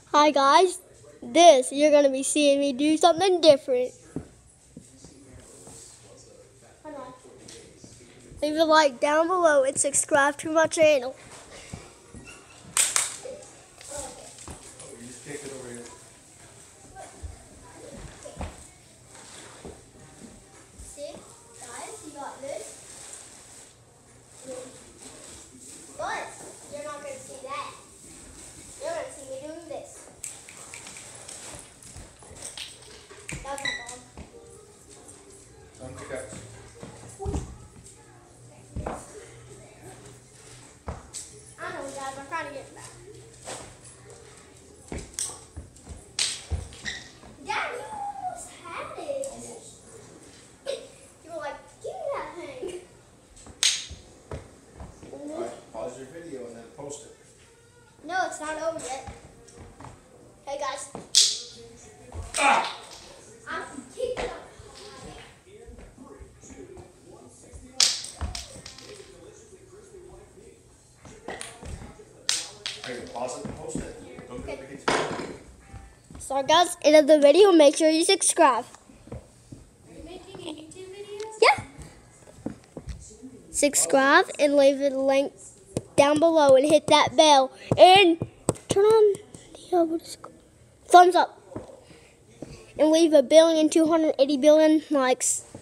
Hi guys, you're going to be seeing me do something different. Leave a like down below and subscribe to my channel. See, guys, you got this. But you're not going to see that. You're going to see me doing this. That's my dog. I know, guys, I'm trying to get back. Dad, you almost had it. Almost. You were like, give me that thing. Alright, pause your video and then post it. No, it's not over yet. Hey guys. Ah! I'm kicking up. Are you gonna pause it and post it? Don't do it against me. So guys, end of the video, make sure you subscribe. Are you making a YouTube video? Yeah. Subscribe and leave a link down below and hit that bell and turn on the thumbs up and leave 1,280,000,000,000 likes.